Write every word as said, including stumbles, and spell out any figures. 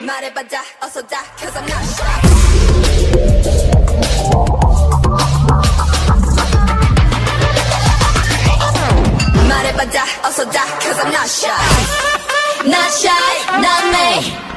말해봐자 어서 다 cause I'm not shy 말해봐자 어서 다 cause I'm not shy Not shy, not me